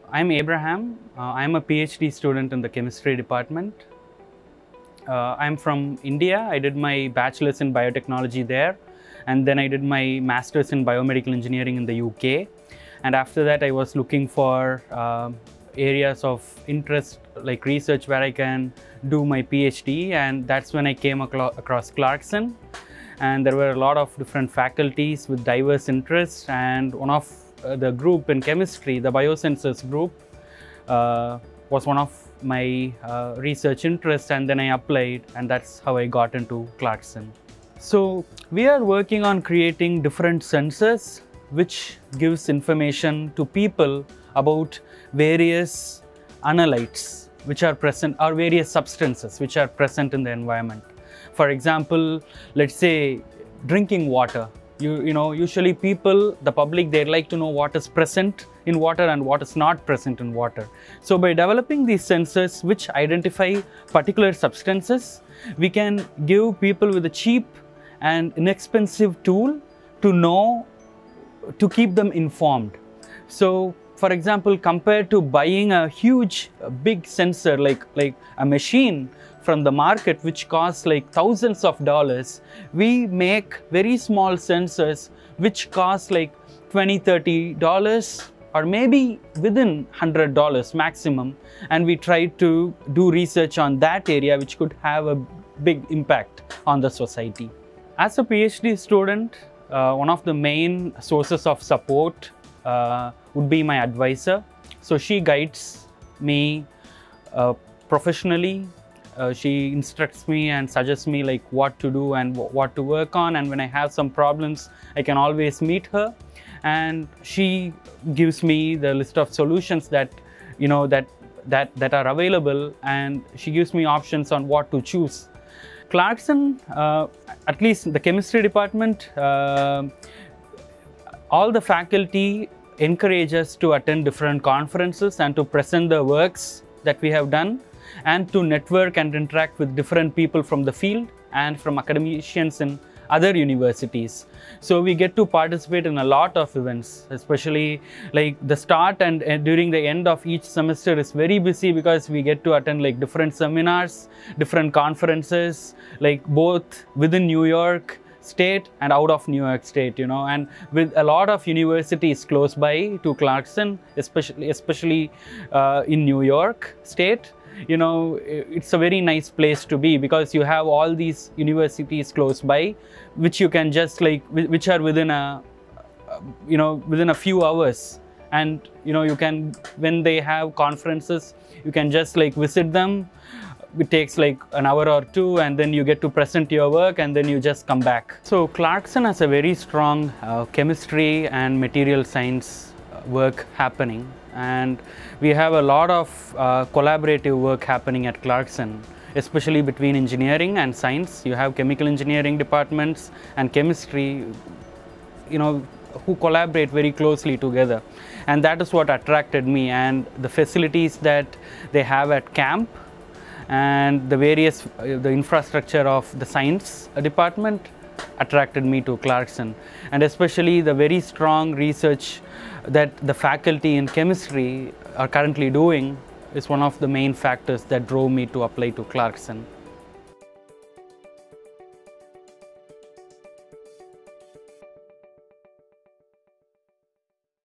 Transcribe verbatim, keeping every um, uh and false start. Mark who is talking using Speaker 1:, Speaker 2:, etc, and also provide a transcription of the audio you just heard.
Speaker 1: I'm Abraham. Uh, I'm a PhD student in the chemistry department. Uh, I'm from India. I did my bachelor's in biotechnology there, and then I did my master's in biomedical engineering in the U K. And after that, I was looking for uh, areas of interest like research where I can do my PhD, and that's when I came across Clarkson. And there were a lot of different faculties with diverse interests, and one of uh, the group in chemistry, the biosensors group, uh, was one of my uh, research interests, and then I applied, and that's how I got into Clarkson. So we are working on creating different sensors which gives information to people about various analytes which are present, or various substances which are present in the environment. For example, let's say drinking water. You, you know, usually people, the public, they like to know what is present in water and what is not present in water. So by developing these sensors which identify particular substances, we can give people with a cheap and inexpensive tool to know, to keep them informed. So for example, compared to buying a huge, a big sensor like, like a machine from the market which costs like thousands of dollars, we make very small sensors which cost like twenty, thirty dollars, or maybe within one hundred dollars maximum, and we try to do research on that area which could have a big impact on the society. As a PhD student, uh, one of the main sources of support uh, would be my advisor. So she guides me uh, professionally. Uh, she instructs me and suggests me like what to do and what to work on, and when I have some problems, I can always meet her, and she gives me the list of solutions that you know that that that are available, and she gives me options on what to choose. Clarkson, uh, at least the chemistry department, uh, all the faculty encourage us to attend different conferences and to present the works that we have done, and to network and interact with different people from the field and from academicians in other universities. So we get to participate in a lot of events, especially like the start and uh, during the end of each semester is very busy, because we get to attend like different seminars, different conferences, like both within New York State and out of New York State, you know, and with a lot of universities close by to Clarkson, especially especially uh, in New York State. You know, it's a very nice place to be, because you have all these universities close by, which you can just like, which are within a, you know, within a few hours. And, you know, you can, when they have conferences, you can just like visit them. It takes like an hour or two, and then you get to present your work, and then you just come back. So Clarkson has a very strong uh, chemistry and material science work happening, and we have a lot of uh, collaborative work happening at Clarkson, especially between engineering and science. You have chemical engineering departments and chemistry, you know, who collaborate very closely together, and that is what attracted me. And the facilities that they have at camp and the various uh, the infrastructure of the science department attracted me to Clarkson, and especially the very strong research that the faculty in chemistry are currently doing is one of the main factors that drove me to apply to Clarkson.